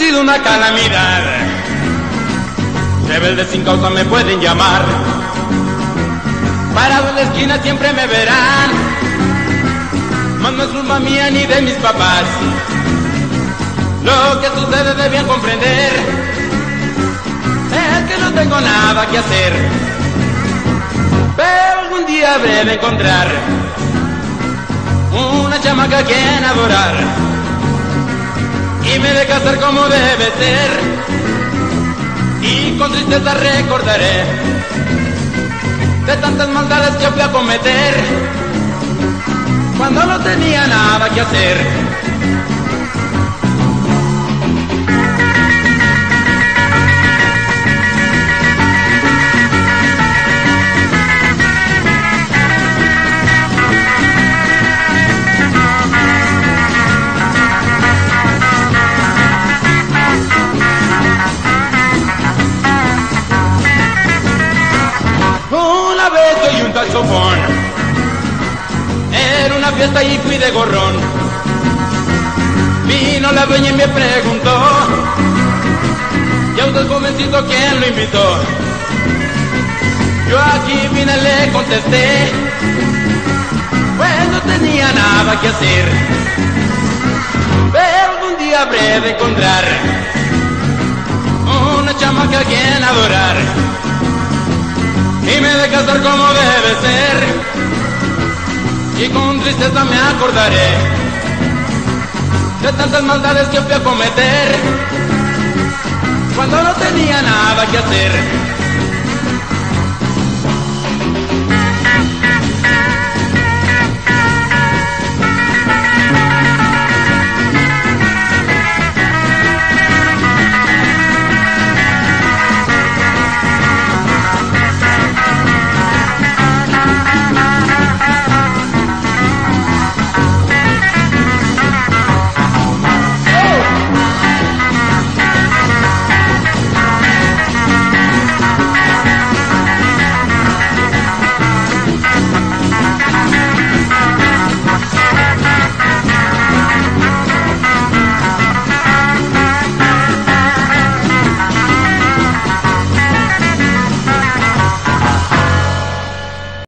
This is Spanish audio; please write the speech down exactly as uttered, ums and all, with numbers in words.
sido una calamidad. Rebelde sin causa me pueden llamar. Parado en la esquina siempre me verán. Mas no es culpa mía ni de mis papás. Lo que sucede debían comprender es que no tengo nada que hacer. Pero algún día habré de encontrar una chamaca a quien adorar y me deja ser como debe ser. Y con tristeza recordaré de tantas maldades que fui a cometer cuando no tenía nada que hacer. Una vez oí un saxofón, era una fiesta y fui de gorrón. Vino la dueña y me preguntó, ¿y a usted jovencito quién lo invitó? Yo aquí vine, le contesté, pues no tenía nada que hacer. Pero algún día habré de encontrar una chamaca a quien adorar y me deja ser como debe ser. Y con tristeza me acordaré de tantas maldades que fui a cometer cuando no tenía nada que hacer.